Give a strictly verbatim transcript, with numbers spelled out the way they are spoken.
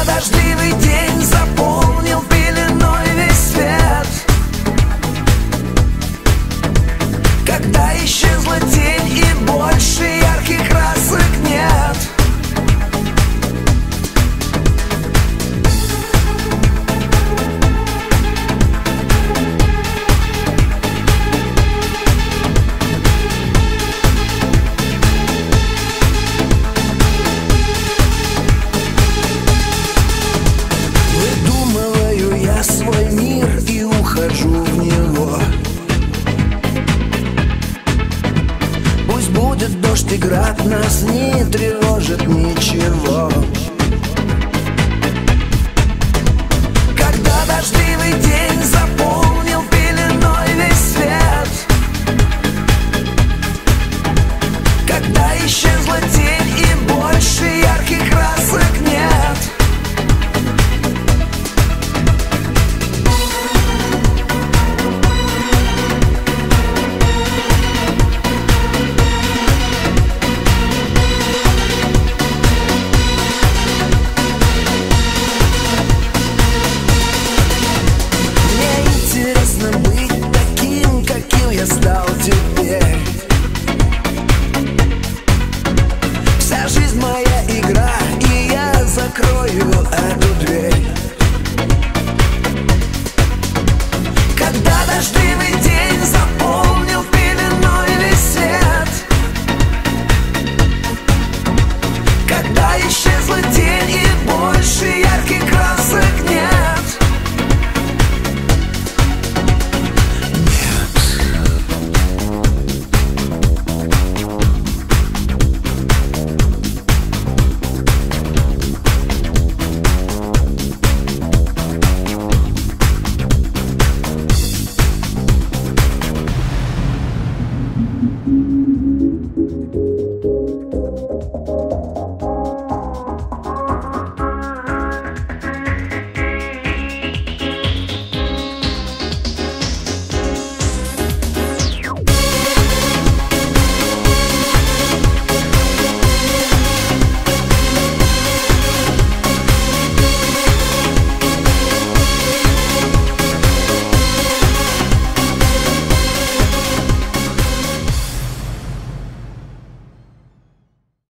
дождливый день заполнил пеленой весь свет, когда исчезла тень и больше ярких красок нет. Выдумываю я свой мир и ухожу в него. Пусть будет дождь и град, нас не тревожит ничего. Когда дождливый день заполнил пеленой весь свет, когда исчезла тень и больше ярких красок нет. Я стал теперь. Вся жизнь моя игра, и я закрою это.